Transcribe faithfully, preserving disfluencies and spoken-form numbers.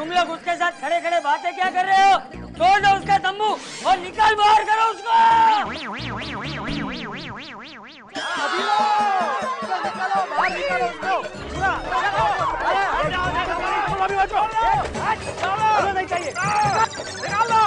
तुम लोग उसके साथ खड़े खड़े बातें क्या कर रहे हो? तोड़ दो उसका तंबू और निकाल बाहर करो उसको। निकालो बाहर निकालो उसको। अभी बचो। नहीं चाहिए। निकालो।